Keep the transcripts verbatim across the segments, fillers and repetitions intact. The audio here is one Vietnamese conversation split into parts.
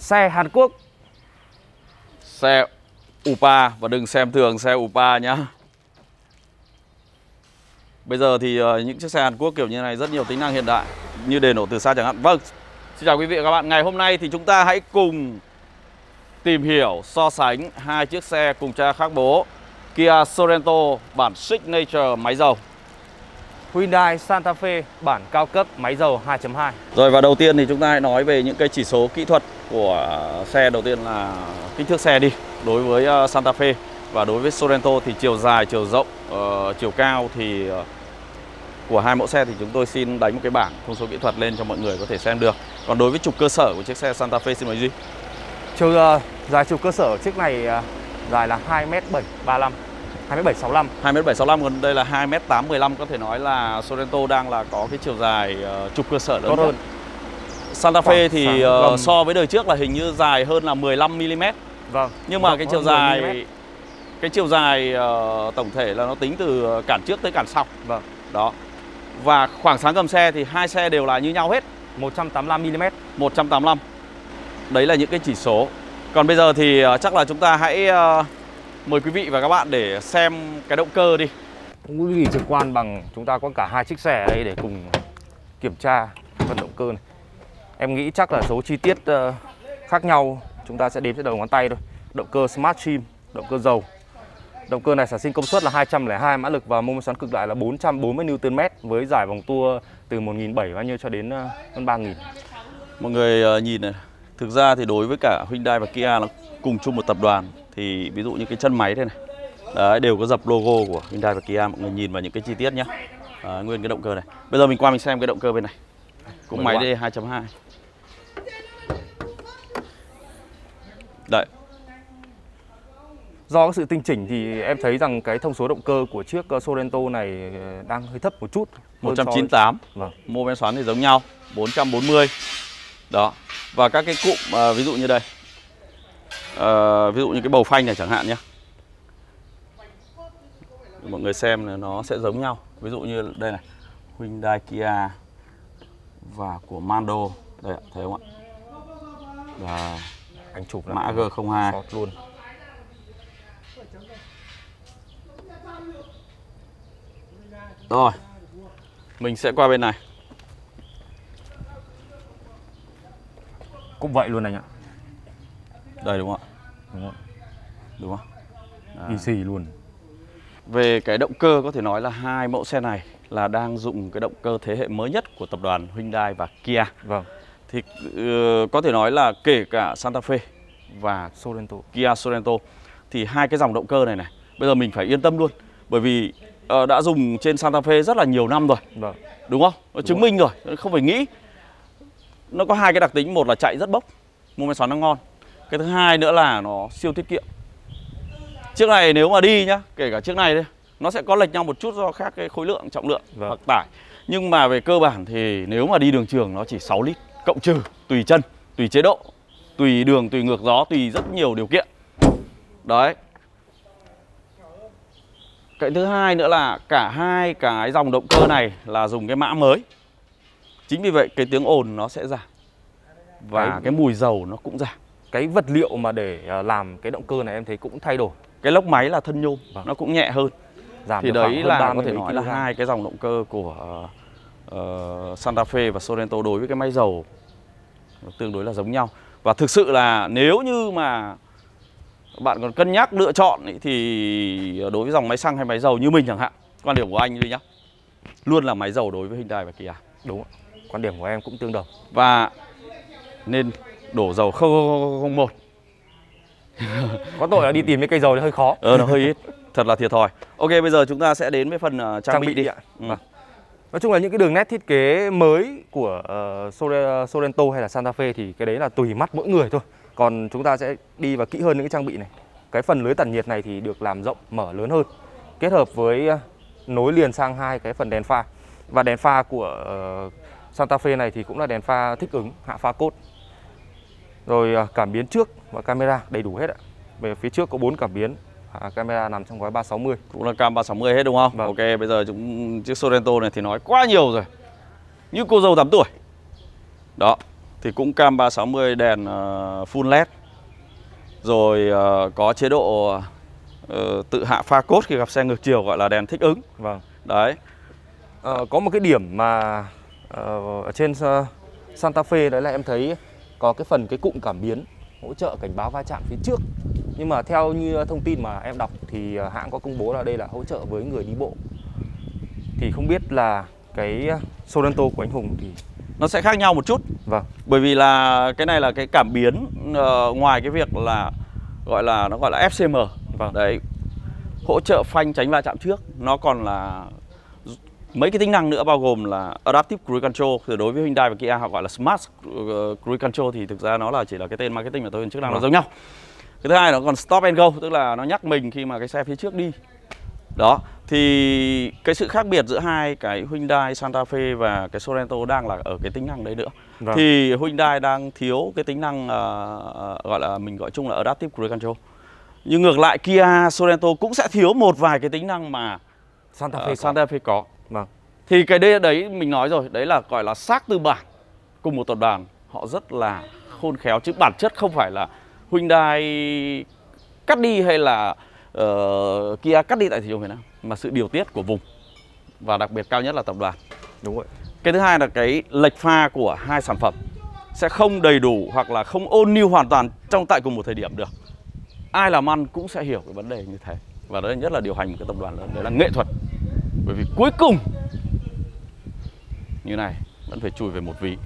Xe Hàn Quốc. Xe u pê a, và đừng xem thường xe u pê a nhá. Bây giờ thì uh, những chiếc xe Hàn Quốc kiểu như này rất nhiều tính năng hiện đại, như đề nổ từ xa chẳng hạn. Vâng, xin chào quý vị và các bạn. Ngày hôm nay thì chúng ta hãy cùng tìm hiểu, so sánh hai chiếc xe cùng cha khác bố, Kia Sorento bản Signature máy dầu, Hyundai Santa Fe bản cao cấp máy dầu hai chấm hai. Rồi, và đầu tiên thì chúng ta hãy nói về những cái chỉ số kỹ thuật của xe. Đầu tiên là kích thước xe đi. Đối với Santa Fe và đối với Sorento thì chiều dài, chiều rộng, uh, chiều cao thì uh, của hai mẫu xe thì chúng tôi xin đánh một cái bảng thông số kỹ thuật lên cho mọi người có thể xem được. Còn đối với trục cơ sở của chiếc xe Santa Fe, xin mời Duy. Chiều uh, dài trục cơ sở chiếc này uh, dài là hai mét bảy ba lăm, hai mét bảy sáu lăm. hai mét bảy sáu lăm, còn đây là hai mét tám mười lăm. Có thể nói là Sorento đang là có cái chiều dài uh, trục cơ sở lớn hơn. Santa Fe thì uh, so với đời trước là hình như dài hơn là mười lăm mi li mét. Vâng. Nhưng mà cái chiều dài cái chiều dài uh, tổng thể là nó tính từ cản trước tới cản sau. Vâng. Đó. Và khoảng sáng cầm xe thì hai xe đều là như nhau hết, một trăm tám mươi lăm mi li mét. một trăm tám mươi lăm. Đấy là những cái chỉ số. Còn bây giờ thì uh, chắc là chúng ta hãy uh, mời quý vị và các bạn để xem cái động cơ đi. Không có gì trực quan bằng chúng ta có cả hai chiếc xe ở đây để cùng kiểm tra phần động cơ này. Em nghĩ chắc là số chi tiết uh, khác nhau chúng ta sẽ đếm trên đầu ngón tay thôi. Động cơ Smart Trim, động cơ dầu. Động cơ này sản sinh công suất là hai trăm lẻ hai mã lực và mô men xoắn cực đại là bốn trăm bốn mươi Newton mét với giải vòng tua từ một nghìn bảy trăm bao nhiêu cho đến uh, hơn ba nghìn. Mọi người uh, nhìn này, thực ra thì đối với cả Hyundai và Kia là cùng chung một tập đoàn, thì ví dụ như cái chân máy đây này, đấy, đều có dập logo của Hyundai và Kia. Mọi người nhìn vào những cái chi tiết nhé. À, nguyên cái động cơ này. Bây giờ mình qua mình xem cái động cơ bên này. Cũng máy D hai chấm hai. Đấy. Do cái sự tinh chỉnh thì em thấy rằng cái thông số động cơ của chiếc Sorento này đang hơi thấp một chút. một trăm chín mươi tám. Vâng. Mô men xoắn thì giống nhau, bốn trăm bốn mươi. Đó. Và các cái cụm à, ví dụ như đây. À, ví dụ như cái bầu phanh này chẳng hạn nhé. Mọi người xem là nó sẽ giống nhau. Ví dụ như đây này, Hyundai, Kia và của Mando. Đây, thấy không ạ? Và anh chụp là mã G không hai luôn. Rồi, mình sẽ qua bên này. Cũng vậy luôn anh ạ. Đây đúng không ạ? Đúng không? Đúng không? Y xì luôn. Về cái động cơ có thể nói là hai mẫu xe này là đang dùng cái động cơ thế hệ mới nhất của tập đoàn Hyundai và Kia. Vâng. Thì uh, có thể nói là kể cả Santa Fe và Sorento, Kia Sorento thì hai cái dòng động cơ này này bây giờ mình phải yên tâm luôn, bởi vì uh, đã dùng trên Santa Fe rất là nhiều năm rồi. Vâng. Đúng không? Nó Đúng chứng rồi. minh rồi, không phải nghĩ. Nó có hai cái đặc tính, một là chạy rất bốc, mô men xoắn nó ngon. Cái thứ hai nữa là nó siêu tiết kiệm. Chiếc này nếu mà đi nhá, kể cả chiếc này đây, nó sẽ có lệch nhau một chút do khác cái khối lượng, trọng lượng vâng. hoặc tải. Nhưng mà về cơ bản thì nếu mà đi đường trường nó chỉ sáu lít, cộng trừ, tùy chân, tùy chế độ, tùy đường, tùy ngược gió, tùy rất nhiều điều kiện. Đấy. Cái thứ hai nữa là cả hai cái dòng động cơ này là dùng cái mã mới. Chính vì vậy cái tiếng ồn nó sẽ giảm. Và cái, cái mùi dầu nó cũng giảm. Cái vật liệu mà để làm cái động cơ này em thấy cũng thay đổi. Cái lốc máy là thân nhôm, vâng. nó cũng nhẹ hơn. Giảm thì đấy là có thể nói là hai cái dòng động cơ của uh, uh, Santa Fe và Sorento đối với cái máy dầu tương đối là giống nhau. Và thực sự là nếu như mà bạn còn cân nhắc lựa chọn ý, thì đối với dòng máy xăng hay máy dầu như mình chẳng hạn, quan điểm của anh đi nhá, luôn là máy dầu đối với Hyundai và Kia. Đúng, quan điểm của em cũng tương đồng. Và nên đổ dầu không không một. Có tội là đi tìm cái cây dầu thì hơi khó. Ờ, nó hơi ít, thật là thiệt thòi. Ok, bây giờ chúng ta sẽ đến với phần uh, trang, trang bị, bị đi ạ. Ừ. Vâng. Nói chung là những cái đường nét thiết kế mới của uh, Sorento hay là Santa Fe thì cái đấy là tùy mắt mỗi người thôi. Còn chúng ta sẽ đi vào kỹ hơn những cái trang bị này. Cái phần lưới tản nhiệt này thì được làm rộng, mở lớn hơn, kết hợp với uh, nối liền sang hai cái phần đèn pha. Và đèn pha của uh, Santa Fe này thì cũng là đèn pha thích ứng, hạ pha cốt. Rồi uh, cảm biến trước và camera đầy đủ hết ạ. Về phía trước có bốn cảm biến. À, camera nằm trong gói ba sáu mươi. Cũng là cam ba sáu mươi hết đúng không? Vâng. Ok, bây giờ chúng chiếc Sorento này thì nói quá nhiều rồi. Như cô dâu tám tuổi. Đó. thì cũng cam ba sáu mươi đèn uh, full led. Rồi uh, có chế độ uh, tự hạ pha cốt khi gặp xe ngược chiều, gọi là đèn thích ứng. Vâng. Đấy. Ờ, có một cái điểm mà uh, ở trên uh, Santa Fe đấy là em thấy có cái phần cái cụm cảm biến hỗ trợ cảnh báo va chạm phía trước. Nhưng mà theo như thông tin mà em đọc thì uh, hãng có công bố là đây là hỗ trợ với người đi bộ. Thì không biết là cái Sorento của anh Hùng thì nó sẽ khác nhau một chút. Vâng. Bởi vì là cái này là cái cảm biến uh, ngoài cái việc là gọi là nó gọi là ép xê em. Vâng. Đấy. Hỗ trợ phanh tránh va chạm trước, nó còn là mấy cái tính năng nữa, bao gồm là Adaptive Cruise Control. Thì đối với Hyundai và Kia họ gọi là Smart Cruise Control, thì thực ra nó là chỉ là cái tên marketing mà tôi chức năng nó giống nhau. Cái thứ hai nó còn Stop and Go, tức là nó nhắc mình khi mà cái xe phía trước đi. Đó, thì cái sự khác biệt giữa hai cái Hyundai Santa Fe và cái Sorento đang là ở cái tính năng đấy nữa. Vâng. Thì Hyundai đang thiếu cái tính năng uh, gọi là mình gọi chung là Adaptive Cruise Control. Nhưng ngược lại Kia Sorento cũng sẽ thiếu một vài cái tính năng mà Santa Fe, uh, Santa Fe có. Vâng. Thì cái đấy, đấy mình nói rồi, đấy là gọi là xác tư bản. Cùng một tập đoàn họ rất là khôn khéo, chứ bản chất không phải là Hyundai cắt đi hay là uh, Kia cắt đi tại thị trường Việt Nam, mà sự điều tiết của vùng, và đặc biệt cao nhất là tập đoàn. Đúng rồi. Cái thứ hai là cái lệch pha của hai sản phẩm sẽ không đầy đủ hoặc là không ôn nhu hoàn toàn trong tại cùng một thời điểm được. Ai làm ăn cũng sẽ hiểu cái vấn đề như thế. Và đấy nhất là điều hành một cái tập đoàn lớn, đấy là nghệ thuật. Bởi vì cuối cùng như này vẫn phải chui về một ví.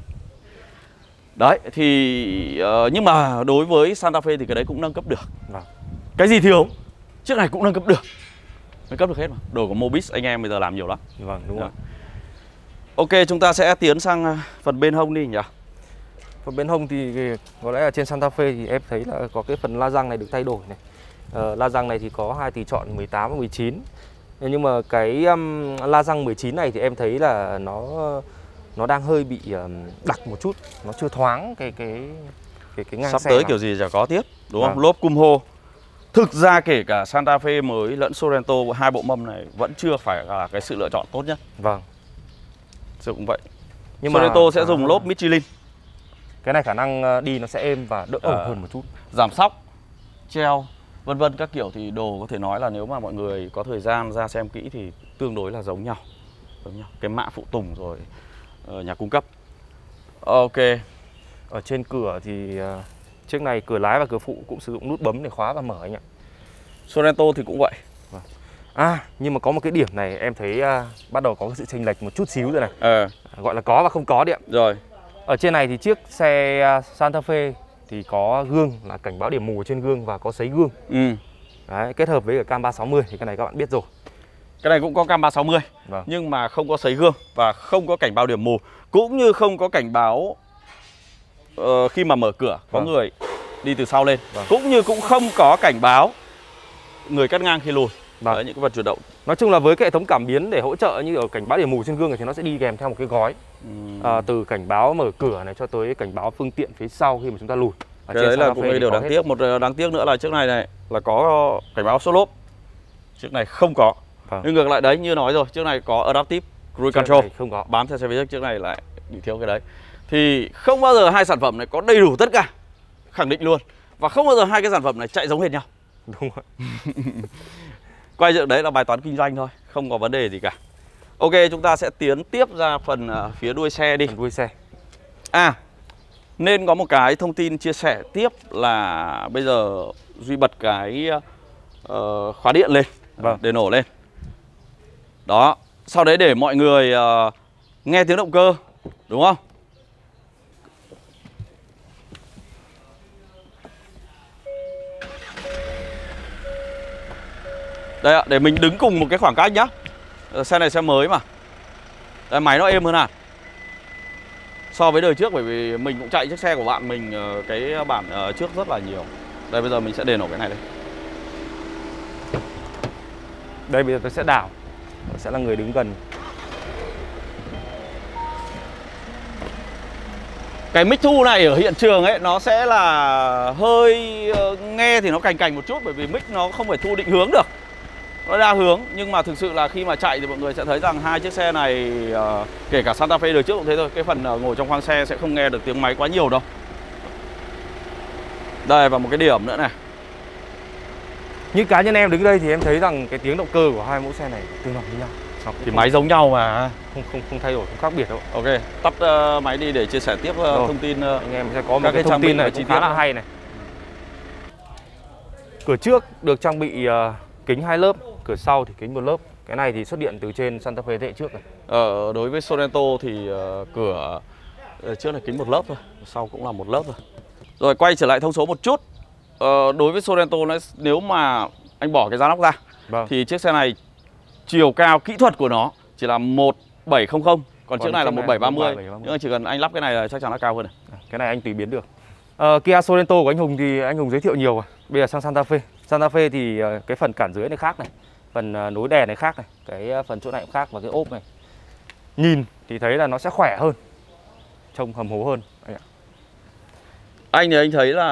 Đấy thì uh, nhưng mà đối với Santa Fe thì cái đấy cũng nâng cấp được. Vâng. Cái gì thiếu chiếc này cũng nâng cấp được. Nâng cấp được hết mà. Đồ của Mobis anh em bây giờ làm nhiều lắm. Vâng, đúng rồi. Ok, chúng ta sẽ tiến sang phần bên hông đi nhỉ. Phần bên hông thì có lẽ là trên Santa Fe thì em thấy là có cái phần la răng này được thay đổi này. Ờ, la răng này thì có hai tùy chọn mười tám và mười chín. Nhưng mà cái um, la răng mười chín này thì em thấy là nó nó đang hơi bị um, đặc một chút, nó chưa thoáng cái cái cái cái ngang sắp xe tới nào. Kiểu gì chả có tiếp, đúng không? Vâng. Lốp Kumho. Thực ra kể cả Santa Fe mới lẫn Sorento, hai bộ mâm này vẫn chưa phải là cái sự lựa chọn tốt nhất. Vâng. Chứ cũng vậy. Nhưng Sorento mà sẽ à... dùng lốp Michelin. Cái này khả năng đi nó sẽ êm và đỡ ẩm à, hơn một chút. Giảm sóc, treo, vân vân các kiểu thì đồ có thể nói là nếu mà mọi người có thời gian ra xem kỹ thì tương đối là giống nhau. Giống nhau. Cái mã phụ tùng rồi uh, nhà cung cấp. Ok. Ở trên cửa thì uh, chiếc này cửa lái và cửa phụ cũng sử dụng nút bấm để khóa và mở anh ạ. Sorento thì cũng vậy. Vâng. À, nhưng mà có một cái điểm này em thấy uh, bắt đầu có cái sự chênh lệch một chút xíu rồi này. Ờ. Gọi là có và không có điện. Rồi. Ở trên này thì chiếc xe Santa Fe thì có gương là cảnh báo điểm mù trên gương và có sấy gương. Ừ. Đấy, kết hợp với cả cam ba sáu mươi thì cái này các bạn biết rồi. Cái này cũng có cam ba sáu mươi. Vâng. Nhưng mà không có sấy gương và không có cảnh báo điểm mù, cũng như không có cảnh báo uh, khi mà mở cửa có vâng. người đi từ sau lên. Vâng. Cũng như cũng không có cảnh báo người cắt ngang khi lùi. Vâng. Đấy, những cái vật chủ động. Nói chung là với cái hệ thống cảm biến để hỗ trợ như ở cảnh báo điểm mù trên gương thì nó sẽ đi kèm theo một cái gói. Ừ. À, từ cảnh báo mở cửa này cho tới cảnh báo phương tiện phía sau khi mà chúng ta lùi. Cái đấy là cũng một điều đáng hết. tiếc. Một đáng tiếc nữa là chiếc này này là có cảnh báo số lốp. Chiếc này không có. Vâng. Nhưng ngược lại đấy, như nói rồi, chiếc này có Adaptive Cruise Control, không có. Bám theo xe phía trước, chiếc này lại bị thiếu cái đấy. Thì không bao giờ hai sản phẩm này có đầy đủ tất cả, khẳng định luôn. Và không bao giờ hai cái sản phẩm này chạy giống hệt nhau. Đúng rồi. Quay dựng đấy là bài toán kinh doanh thôi, không có vấn đề gì cả. Ok, chúng ta sẽ tiến tiếp ra phần uh, phía đuôi xe đi. Đuôi xe. À, nên có một cái thông tin chia sẻ tiếp là bây giờ Duy bật cái uh, khóa điện lên, vâng. để nổ lên. Đó, sau đấy để mọi người uh, nghe tiếng động cơ, đúng không? Đây ạ, để mình đứng cùng một cái khoảng cách nhá. Xe này xe mới mà. Đây, máy nó êm hơn à so với đời trước, bởi vì mình cũng chạy chiếc xe của bạn mình cái bản trước rất là nhiều. Đây bây giờ mình sẽ để nổ cái này đây. Đây bây giờ tôi sẽ đảo, tôi sẽ là người đứng gần. Cái mic thu này ở hiện trường ấy nó sẽ là hơi uh, nghe thì nó cành cành một chút, bởi vì mic nó không phải thu định hướng được. nó đa hướng, nhưng mà thực sự là khi mà chạy thì mọi người sẽ thấy rằng hai chiếc xe này uh, kể cả Santa Fe đời trước cũng thế thôi, cái phần uh, ngồi trong khoang xe sẽ không nghe được tiếng máy quá nhiều đâu. Đây, và một cái điểm nữa này, như cá nhân em đứng đây thì em thấy rằng cái tiếng động cơ của hai mẫu xe này tương đồng với nhau. Thì máy giống nhau mà, không không không thay đổi, không khác biệt đâu. Ok, tắt uh, máy đi để chia sẻ tiếp uh, thông tin. Uh, anh em sẽ có một cái thông tin này cũng khá là hay này. Cửa trước được trang bị uh, kính hai lớp, cửa sau thì kính một lớp. Cái này thì xuất hiện từ trên Santa Fe thế hệ trước này. Ờ, đối với Sorento thì uh, cửa uh, trước là kính một lớp thôi, sau cũng là một lớp thôi. Rồi quay trở lại thông số một chút. Ờ, đối với Sorento nếu mà anh bỏ cái giá nóc ra, vâng, thì chiếc xe này chiều cao kỹ thuật của nó chỉ là một bảy không không, còn, còn chiếc này là một bảy ba mươi. Nhưng chỉ cần anh lắp cái này là chắc chắn nó cao hơn này. Cái này anh tùy biến được. Ờ, Kia Sorento của anh Hùng thì anh Hùng giới thiệu nhiều rồi. Bây giờ sang Santa Fe. Santa Fe thì cái phần cản dưới này khác này, phần nối đèn này khác này, cái phần chỗ này cũng khác, và cái ốp này nhìn thì thấy là nó sẽ khỏe hơn, trông hầm hố hơn anh ạ. Anh thì anh thấy là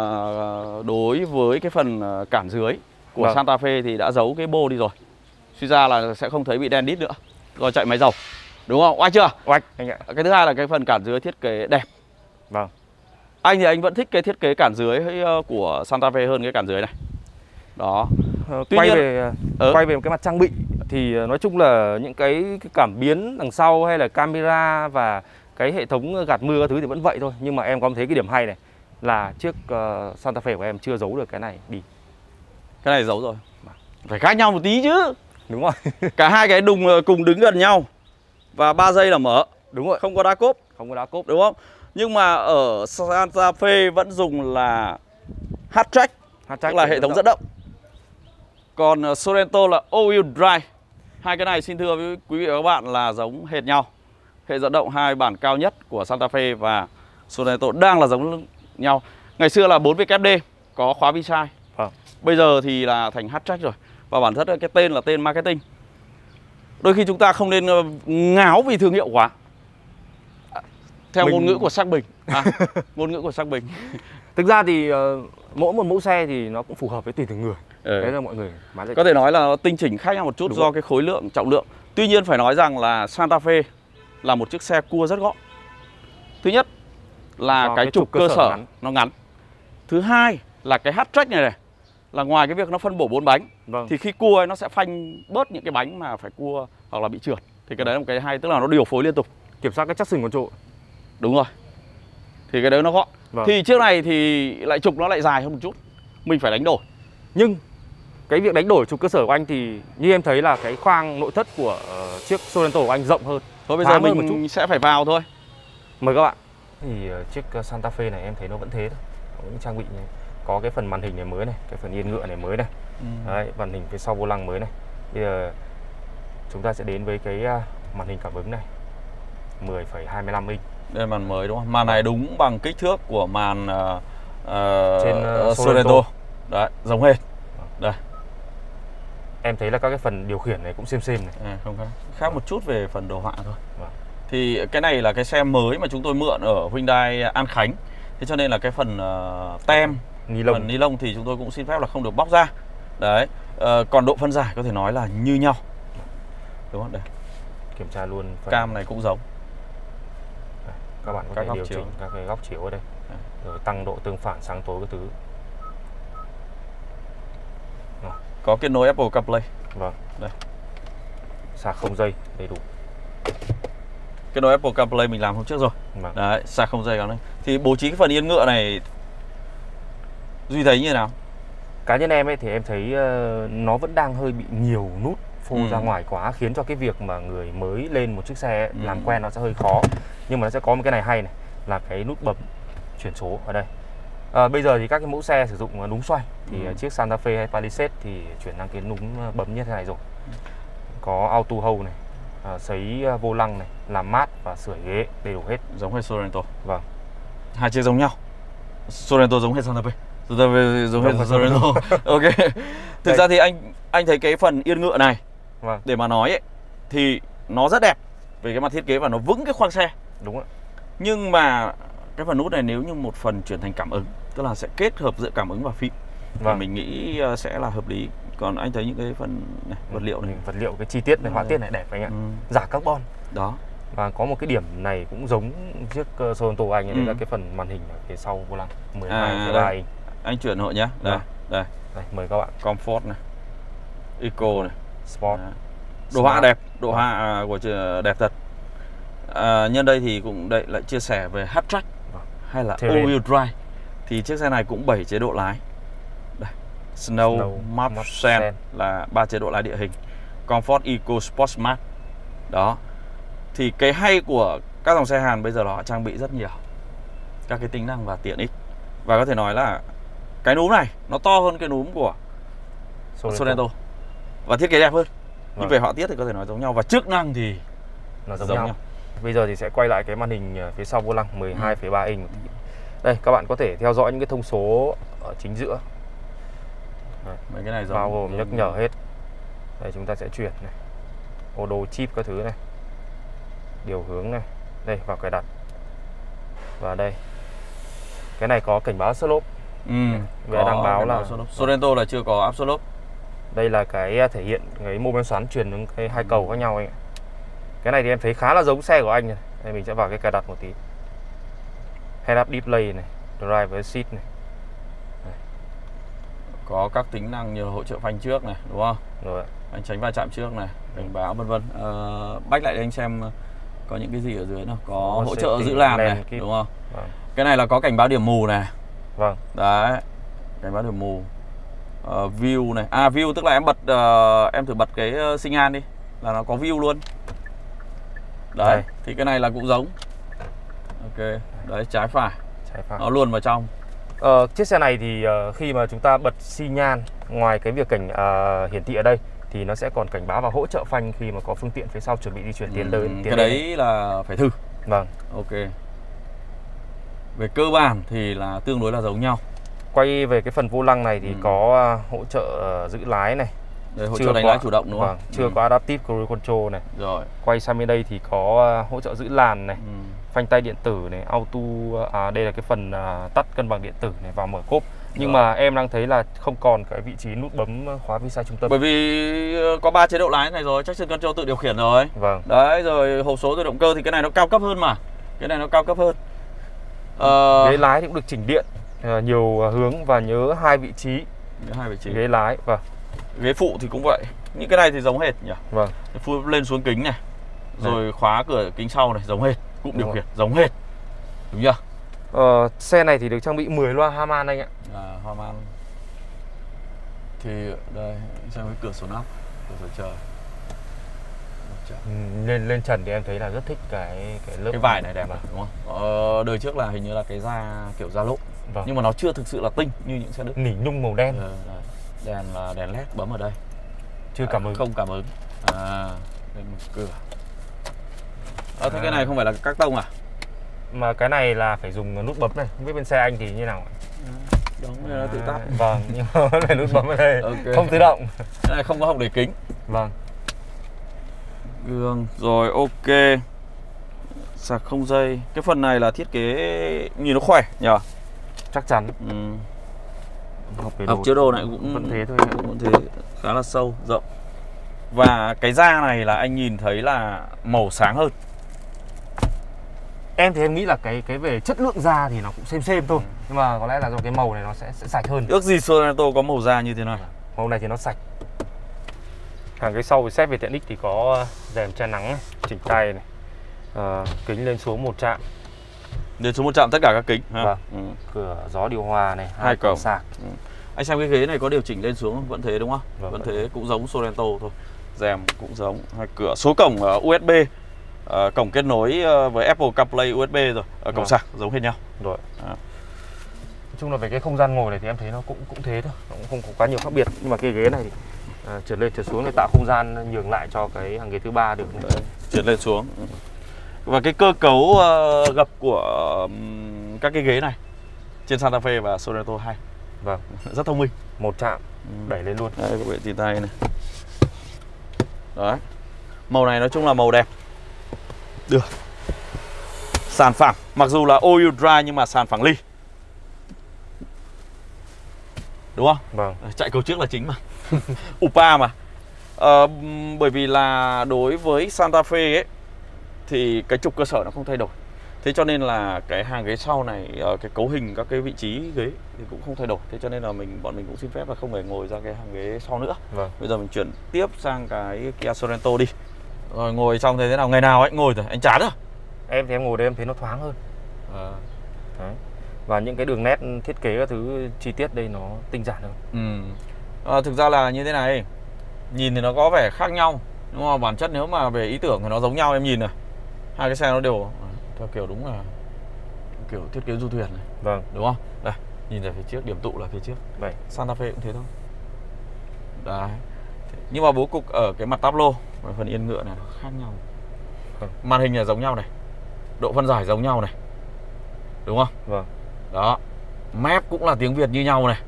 đối với cái phần cản dưới của vâng, Santa Fe thì đã giấu cái bô đi rồi. Suy ra là sẽ không thấy bị đen đít nữa. Rồi chạy máy dầu, đúng không? Oách chưa? Oách anh ạ. Cái thứ hai là cái phần cản dưới thiết kế đẹp. Vâng. Anh thì anh vẫn thích cái thiết kế cản dưới của Santa Fe hơn cái cản dưới này. Đó. Ờ, Tuy quay nhiên, về ừ. quay về một cái mặt trang bị thì nói chung là những cái, cái cảm biến đằng sau hay là camera và cái hệ thống gạt mưa các thứ thì vẫn vậy thôi. Nhưng mà em có thấy cái điểm hay này là chiếc uh, Santa Fe của em chưa giấu được cái này đi. Cái này giấu rồi. Phải khác nhau một tí chứ. Đúng rồi. Cả hai cái đùng cùng đứng gần nhau và ba giây là mở. Đúng rồi. Không có đá cốp. Không có đá cốp, đúng không? Nhưng mà ở Santa Fe vẫn dùng là H-Track, tức là hệ thống dẫn động. Còn uh, Sorento là all-wheel drive. Hai cái này xin thưa với quý vị và các bạn là giống hệt nhau. Hệ dẫn động hai bản cao nhất của Santa Fe và Sorento đang là giống nhau. Ngày xưa là bốn W K D, có khóa vi sai. À. Bây giờ thì là thành H-Track rồi. Và bản thân cái tên là tên marketing. Đôi khi chúng ta không nên ngáo vì thương hiệu quá. Theo Mình... ngôn ngữ của Sắc Bình. À, ngôn ngữ của Sắc Bình. Thực ra thì uh, mỗi một mẫu xe thì nó cũng phù hợp với tùy từng người. Ừ. Đấy là mọi người có thể nói là tinh chỉnh khác nhau một chút. Đúng do rồi. Cái khối lượng, trọng lượng. Tuy nhiên phải nói rằng là Santa Fe là một chiếc xe cua rất gọn. Thứ nhất là cái, cái trục cơ, cơ sở, sở ngắn. Nó ngắn. Thứ hai là cái H-Track này này là ngoài cái việc nó phân bổ bốn bánh, vâng, thì khi cua ấy, nó sẽ phanh bớt những cái bánh mà phải cua hoặc là bị trượt. Thì cái đấy là một cái hay, tức là nó điều phối liên tục, kiểm soát cái chắc sừng con trộ. Đúng rồi. Thì cái đấy nó gọn. Vâng. Thì chiếc này thì lại trục nó lại dài hơn một chút, mình phải đánh đổi. Nhưng cái việc đánh đổi trục cơ sở của anh thì như em thấy là cái khoang nội thất của uh, chiếc Sorento của anh rộng hơn. Thôi bây giờ mình một chút. Sẽ phải vào thôi. Mời các bạn. Thì uh, chiếc Santa Fe này em thấy nó vẫn thế thôi. Có những trang bị này. Có cái phần màn hình này mới này, cái phần yên ngựa này mới này. Ừ. Đấy, màn hình phía sau vô lăng mới này. Bây giờ chúng ta sẽ đến với cái uh, màn hình cảm ứng này, mười phẩy hai mươi lăm inch. Đây màn mới đúng không? Màn này đúng bằng kích thước của màn uh, uh, trên uh, Sorento. Sorento. Đấy, giống hệt. Đây. Em thấy là các cái phần điều khiển này cũng xem xem này. À, không khác. Khác một chút về phần đồ họa thôi. Vâng. Thì cái này là cái xe mới mà chúng tôi mượn ở Hyundai An Khánh. Thế cho nên là cái phần uh, tem, ni lông. phần ni lông thì chúng tôi cũng xin phép là không được bóc ra. Đấy. Uh, còn độ phân giải có thể nói là như nhau. Đúng không? Đây. Kiểm tra luôn phần... Cam này cũng giống. Đây, các bạn có các thể điều chỉnh các cái góc chiếu ở đây. Đấy. Rồi tăng độ tương phản sáng tối cái thứ. Có kết nối Apple CarPlay. Vâng. Đây. Sạc không dây đầy đủ. Kết nối Apple CarPlay mình làm hôm trước rồi. Vâng. Đấy, sạc không dây này. Thì bố trí cái phần yên ngựa này Duy thấy như thế nào? Cá nhân em ấy thì em thấy uh, nó vẫn đang hơi bị nhiều nút phô ừ. ra ngoài quá, khiến cho cái việc mà người mới lên một chiếc xe ấy, ừ. làm quen nó sẽ hơi khó. Nhưng mà nó sẽ có một cái này hay này, là cái nút bấm chuyển số ở đây. À, bây giờ thì các cái mẫu xe sử dụng núm xoay thì ừ. chiếc Santa Fe hay Palisade thì chuyển sang cái núm bấm như thế này rồi. Có auto hold này, à, sấy vô lăng này, làm mát và sưởi ghế đầy đủ hết. Giống hết Sorento. Vâng. Hai chiếc giống nhau. Sorento giống hết Santa Fe. Santa Fe giống hết Sorento. Ok. Thực Đây. ra thì anh anh thấy cái phần yên ngựa này, vâng. để mà nói ấy, thì nó rất đẹp về cái mặt thiết kế và nó vững cái khoang xe. Đúng ạ. Nhưng mà cái phần nút này nếu như một phần chuyển thành cảm ứng, tức là sẽ kết hợp giữa cảm ứng và phím, vâng. thì mình nghĩ sẽ là hợp lý. Còn anh thấy những cái phần này, vật liệu này, vật liệu cái chi tiết này, họa tiết này đẹp anh ạ. Ừ. Giả carbon. Đó. Và có một cái điểm này cũng giống chiếc Sorento anh, đấy ừ. là cái phần màn hình ở phía sau vô lăng mười hai phẩy ba inch. Anh chuyển hộ nhé. Đây, đây. Đây, mời các bạn. Comfort này, Eco này, Sport. Đấy. Đồ họa đẹp, đồ họa của đẹp thật. À, nhân đây thì cũng đây lại chia sẻ về hard track hay là all-wheel drive. Thì chiếc xe này cũng bảy chế độ lái. Đây, Snow, Snow Map, Map Sand, Sand là ba chế độ lái địa hình. Comfort, Eco, Sport, Smart. Đó. Thì cái hay của các dòng xe Hàn bây giờ nó trang bị rất nhiều các cái tính năng và tiện ích. Và có thể nói là cái núm này nó to hơn cái núm của Sorento, Sorento. Và thiết kế đẹp hơn. Nhưng vâng. về họa tiết thì có thể nói giống nhau. Và chức năng thì nó giống, giống nhau. nhau Bây giờ thì sẽ quay lại cái màn hình phía sau vô lăng mười hai phẩy ba inch. Đây, các bạn có thể theo dõi những cái thông số ở chính giữa. Đây, mấy cái này bao gồm nhắc nhở hết. Đây, chúng ta sẽ chuyển này, ô đồ chip các thứ này, điều hướng này, đây vào cài đặt. Và đây, cái này có cảnh báo slope. Ừ, về đang báo là Sorento là chưa có áp slope. Đây là cái thể hiện cái mô men xoắn truyền những cái hai cầu khác nhau anh ạ. Cái này thì em thấy khá là giống xe của anh này. Đây mình sẽ vào cái cài đặt một tí. Head up display này, driver seat này. Đây. Có các tính năng như hỗ trợ phanh trước này, đúng không? Rồi. Anh tránh va chạm trước này, cảnh báo vân vân. À, bách lại để anh xem có những cái gì ở dưới nào. Có Nó hỗ trợ giữ làm này, keep. đúng không? Vâng. Cái này là có cảnh báo điểm mù này. Vâng. Đấy. Cảnh báo điểm mù. Uh, view này. À view tức là em bật uh, em thử bật cái uh, sinh an đi là nó có view luôn. Đấy, Đây. thì cái này là cũng giống. Ok, đấy trái phải. Trái phải. Nó luôn vào trong. Ờ, chiếc xe này thì uh, khi mà chúng ta bật xi nhan, ngoài cái việc cảnh uh, hiển thị ở đây thì nó sẽ còn cảnh báo và hỗ trợ phanh khi mà có phương tiện phía sau chuẩn bị di chuyển tiến tới. Uhm, cái đấy này. là phải thử. Vâng. Ok. Về cơ bản thì là tương đối là giống nhau. Quay về cái phần vô lăng này thì ừ. có uh, hỗ trợ uh, giữ lái này. Đây, hỗ trợ đánh lái chủ động đúng không? Vâng, chưa ừ. có Adaptive Cruise Control này. Rồi. Quay sang bên đây thì có uh, hỗ trợ giữ làn này, ừ. phanh tay điện tử này, auto à, đây là cái phần uh, tắt cân bằng điện tử này và mở cốp. Nhưng rồi. mà em đang thấy là không còn cái vị trí nút bấm khóa vi sai trung tâm. Bởi vì có ba chế độ lái này rồi, traction control tự điều khiển rồi. Vâng. Đấy, rồi hộp số tự động cơ thì cái này nó cao cấp hơn mà. Cái này nó cao cấp hơn. Ờ... Ghế lái thì cũng được chỉnh điện uh, nhiều hướng và nhớ hai vị trí. Nhớ hai vị trí. Ghế lái, vâng. Ghế phụ thì cũng vậy. Những cái này thì giống hệt nhỉ? Vâng. Phụ lên xuống kính này. Rồi Đấy. khóa cửa kính sau này giống hệt, cũng điều khiển giống hệt. Đúng chưa? Ờ, xe này thì được trang bị mười loa Harman anh ạ. À, Harman. Thì đây, xem cái cửa sổ nóc, cửa sổ trời. Ừ, lên lên trần thì em thấy là rất thích cái cái lớp cái vải này đẹp mà, đúng không? Ờ, đời trước là hình như là cái da kiểu da lộn. Vâng. Nhưng mà nó chưa thực sự là tinh như những xe Đức. Nỉ nhung màu đen. Ờ, đèn là đèn led bấm ở đây. Chưa cảm à, ứng. Không cảm ứng. À, lên một cửa. Ờ, thế à. cái này không phải là các tông à? Mà cái này là phải dùng nút bấm này, không biết bên xe anh thì như nào ạ? À, đúng, à, nó tự tắt. Vâng, nhưng mà vẫn phải nút bấm ở đây, okay. không tự động. Cái này không có hộc để kính. Vâng. Gương, rồi ok. Sạc không dây. Cái phần này là thiết kế nhìn nó khỏe nhỉ? Chắc chắn. Ừ. Học, Học chế độ này cũng vẫn thế thôi, cũng thế, khá là sâu, rộng. Và cái da này là anh nhìn thấy là màu sáng hơn. Em thì em nghĩ là cái cái về chất lượng da thì nó cũng xem xem thôi, ừ. nhưng mà có lẽ là do cái màu này nó sẽ, sẽ sạch hơn. Ước gì Sorento có màu da như thế này. Màu này thì nó sạch. Hàng cái sau xét về tiện ích thì có rèm che nắng, chỉnh tay này, à, kính lên xuống một chạm. Lên xuống một chạm tất cả các kính. Ha? Vâng. Ừ. Cửa gió điều hòa này, hai, hai cổng sạc. Ừ. Anh xem cái ghế này có điều chỉnh lên xuống vẫn thế đúng không? Vâng, vẫn thế thế, cũng giống Sorento thôi. Rèm cũng giống, hai cửa, số cổng uh, u ét bê. Uh, cổng kết nối uh, với Apple CarPlay u ét bê rồi, uh, cổng vâng. sạc giống hệt nhau. Rồi. À. Nói chung là về cái không gian ngồi này thì em thấy nó cũng cũng thế thôi, nó cũng không có quá nhiều khác biệt. Nhưng mà cái ghế này thì uh, trượt lên trượt xuống để tạo không gian nhường lại cho cái hàng ghế thứ ba được. Đấy, trượt lên xuống. Và cái cơ cấu uh, gập của um, các cái ghế này trên Santa Fe và Sorento hay. Vâng, rất thông minh. Một chạm ừ. đẩy lên luôn. Đây các bạn tìm tay này. Đấy. Màu này nói chung là màu đẹp. Được. Sàn phẳng, mặc dù là all-wheel drive nhưng mà sàn phẳng ly. Đúng không? Vâng. Chạy cầu trước là chính mà. Upa mà. Ờ, bởi vì là đối với Santa Fe ấy thì cái trục cơ sở nó không thay đổi. Thế cho nên là cái hàng ghế sau này, cái cấu hình các cái vị trí ghế thì cũng không thay đổi. Thế cho nên là mình bọn mình cũng xin phép là không phải ngồi ra cái hàng ghế sau nữa. Vâng. Bây giờ mình chuyển tiếp sang cái Kia Sorento đi. Rồi ngồi trong thế nào, ngày nào ấy ngồi rồi anh chán rồi. Em thì em ngồi đây em thấy nó thoáng hơn. À. Đấy. Và những cái đường nét thiết kế các thứ chi tiết đây nó tinh giản hơn. Ừ. À, thực ra là như thế này, nhìn thì nó có vẻ khác nhau, nhưng mà bản chất nếu mà về ý tưởng thì nó giống nhau. Em nhìn này, hai cái xe nó đều theo kiểu đúng là kiểu thiết kế du thuyền này. Vâng. Đúng không? Đây, nhìn ra phía trước, điểm tụ là phía trước. Vậy Santa Fe cũng thế thôi. Đấy. Nhưng mà bố cục ở cái mặt táp lô và phần yên ngựa này nó khác nhau. Vâng. Màn hình là giống nhau này, độ phân giải giống nhau này, đúng không? Vâng. Đó, map cũng là tiếng Việt như nhau này.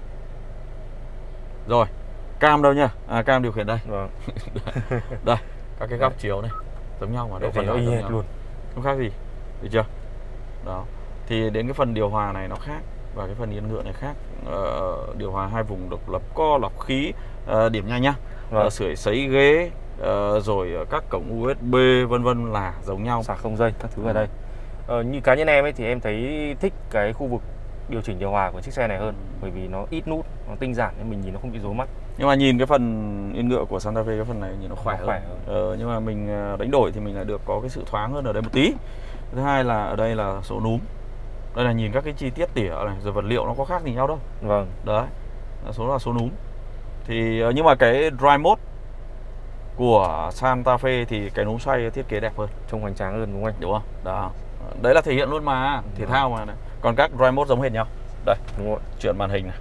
Rồi, cam đâu nhá? À, cam điều khiển đây. Vâng. Đây, các cái góc chiếu này giống nhau mà độ phân giải giống nhau luôn, không khác gì, được chưa? Đó, thì đến cái phần điều hòa này nó khác và cái phần yên ngựa này khác. Ờ, điều hòa hai vùng độc lập, co lọc khí, ờ, điểm nhanh nhá. Vâng. Ờ, sưởi sấy ghế, ờ, rồi các cổng u ét bê vân vân là giống nhau. Sạc không dây các thứ ừ. ở đây. Ờ, như cá nhân em ấy thì em thấy thích cái khu vực điều chỉnh điều hòa của chiếc xe này hơn, bởi vì nó ít nút, nó tinh giản nên mình nhìn nó không bị rối mắt. Nhưng mà nhìn cái phần yên ngựa của Santa Fe, cái phần này nhìn nó khỏe, nó khỏe hơn. hơn. Ờ, nhưng mà mình đánh đổi thì mình lại được có cái sự thoáng hơn ở đây một tí. Thứ hai là ở đây là số núm. Đây là nhìn các cái chi tiết tỉa này, rồi vật liệu nó có khác gì nhau đâu. Vâng. Đấy, số là số núm. Thì nhưng mà cái Drive Mode của Santa Fe thì cái núm xoay thiết kế đẹp hơn, trông hoành tráng hơn đúng không anh? Đúng không? Đó. Đấy là thể hiện luôn mà, thể thao mà này. Còn các Drive Mode giống hệt nhau. Đây, đúng rồi. Chuyển màn hình này.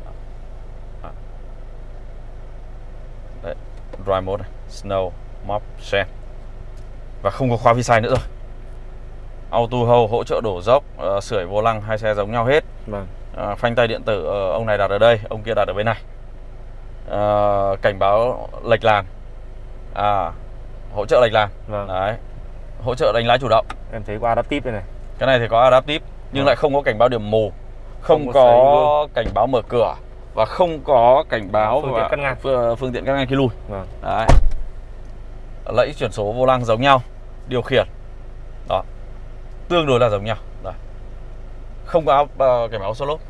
Đấy, Drive Mode này, Snow, Mop, Sand. Và không có khóa vi sai nữa rồi. Auto hold, hỗ trợ đổ dốc, uh, sưởi vô lăng, hai xe giống nhau hết. Vâng. Uh, phanh tay điện tử, uh, ông này đặt ở đây, ông kia đặt ở bên này. Uh, cảnh báo lệch làn, à, hỗ trợ lệch làn. Vâng. Đấy, hỗ trợ đánh lái chủ động. Em thấy có adaptive đây này. Cái này thì có adaptive, nhưng vâng. lại không có cảnh báo điểm mù, không, không có, có cảnh báo mở cửa và không có cảnh báo phương tiện cắt ngang, phương tiện cắt ngang khi lùi. Vâng. Đấy. Lẫy chuyển số vô lăng giống nhau, điều khiển đó tương đối là giống nhau. Đấy. Không có uh, cảnh báo solo.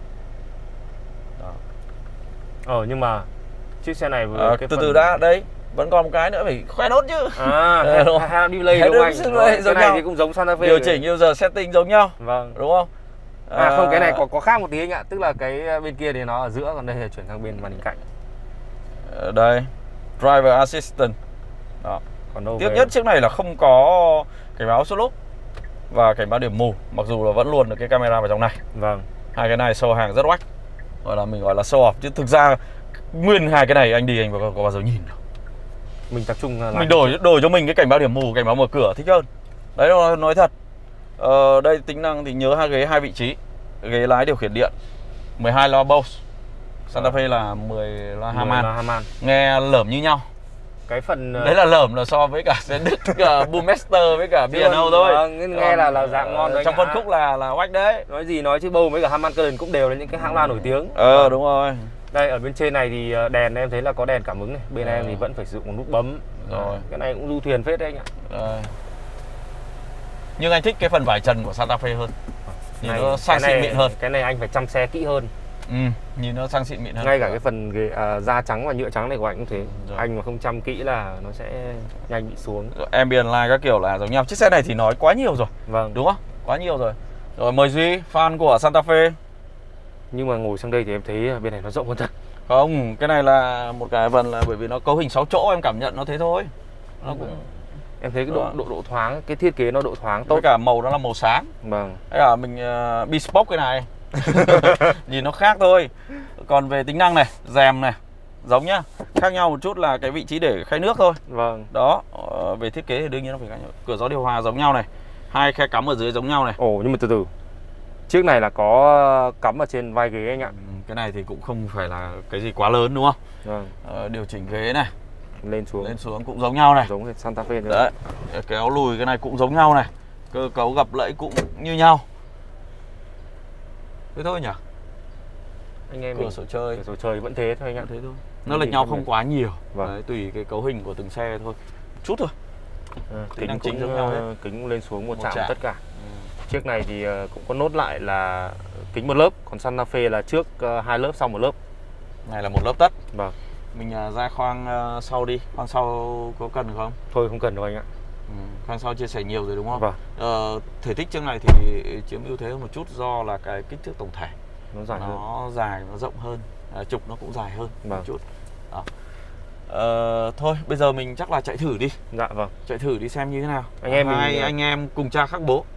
Ờ nhưng mà chiếc xe này à, từ phần... từ đã đấy vẫn còn một cái nữa phải khoe nốt chứ. À, head delay đúng không anh? Cái này nhau. thì cũng giống Santa Fe. Điều chỉnh user setting giống nhau. Vâng. Đúng không? À, à không, cái này có có khác một tí anh ạ, tức là cái bên kia thì nó ở giữa, còn đây là chuyển sang bên màn hình cạnh. Ở đây driver assistant. Đó. Còn đâu tiếc về... nhất chiếc này là không có cảnh báo solo và cảnh báo điểm mù, mặc dù là vẫn luôn được cái camera vào trong này. Vâng. Hai cái này show hàng rất oách, gọi là mình gọi là show off, chứ thực ra nguyên hai cái này anh đi anh có, có bao giờ nhìn đâu. Mình tập trung là mình đổi đổi cho mình cái cảnh báo điểm mù, cảnh báo mở cửa thích hơn. Đấy nó nói thật. Ờ, đây tính năng thì nhớ hai ghế hai vị trí, ghế lái điều khiển điện, mười hai loa Bose. Santa Fe là mười loa Harman. Nghe lởm như nhau. Cái phần đấy là lởm là so với cả xe Đức, Boommaster với cả bê en ô thôi. Vâng, nghe là là dạng ngon đấy. Trong phân khúc là là oách đấy. Nói gì nói chứ Bose với cả Harman Kardon cũng đều là những cái hãng loa nổi tiếng. Ờ đúng rồi. Đây ở bên trên này thì đèn em thấy là có đèn cảm ứng này, bên ờ. em thì vẫn phải sử dụng một nút bấm. Rồi. Cái này cũng du thuyền phết đấy anh ạ. Rồi. Nhưng anh thích cái phần vải trần của Santa Fe hơn. Nhìn này, nó sang xịn mịn hơn. Cái này anh phải chăm xe kỹ hơn. Ừ, nhìn nó sang xịn mịn hơn. Ngay cả cái phần ghế, à, da trắng và nhựa trắng này của anh cũng thế. Rồi. Anh mà không chăm kỹ là nó sẽ nhanh bị xuống. Ambient light các kiểu là giống nhau. Chiếc xe này thì nói quá nhiều rồi. Vâng. Đúng không? Quá nhiều rồi. Rồi mời Duy, fan của Santa Fe. Nhưng mà ngồi sang đây thì em thấy bên này nó rộng hơn thật. Không, cái này là một cái phần là bởi vì nó cấu hình sáu chỗ, em cảm nhận nó thế thôi. Nó cũng em thấy cái độ độ độ thoáng, cái thiết kế nó độ thoáng tốt. Với cả màu nó là màu sáng. Vâng. Thế cả mình uh, bespoke cái này. Nhìn nó khác thôi. Còn về tính năng này, rèm này giống nhá. Khác nhau một chút là cái vị trí để khay nước thôi. Vâng. Đó, uh, về thiết kế thì đương nhiên nó phải khác nhau. Cửa gió điều hòa giống nhau này. Hai khe cắm ở dưới giống nhau này. Ồ nhưng mà từ từ. Chiếc này là có cắm ở trên vai ghế anh ạ. Ừ, cái này thì cũng không phải là cái gì quá lớn đúng không? Vâng. Uh, điều chỉnh ghế này. Lên xuống. Lên xuống cũng giống nhau này. Giống như Santa Fe nữa. Đấy. Kéo lùi cái này cũng giống nhau này. Cơ cấu gập lẫy cũng như nhau. Thế thôi nhỉ? Anh em cửa sổ chơi. Cửa sổ chơi vẫn thế thôi anh ạ. Thế thôi. Nó lệch nhau không quá nhiều. Vâng. Đấy, tùy cái cấu hình của từng xe thôi. Chút thôi. À, Tính năng chính cũng, giống nhau hết. kính lên xuống một, Một chạm chạm. tất cả. Ừ. Chiếc này thì cũng có nốt lại là kính một lớp, còn Santa Fe là trước hai lớp sau một lớp. Này là một lớp tất. Vâng. Mình ra khoang sau đi. Khoang sau có cần không? Thôi không cần đâu anh ạ. Ừ, khoang sau chia sẻ nhiều rồi đúng không? Vâng. Ờ, thể tích chiếc này thì chiếm ưu thế hơn một chút do là cái kích thước tổng thể nó dài nó hơn. dài, nó rộng hơn, à, trục nó cũng dài hơn vâng. một chút. Đó. Ờ, thôi bây giờ mình chắc là chạy thử đi. Dạ vâng. Chạy thử đi xem như thế nào. Anh em Hai mình... anh em cùng cha khắc bố.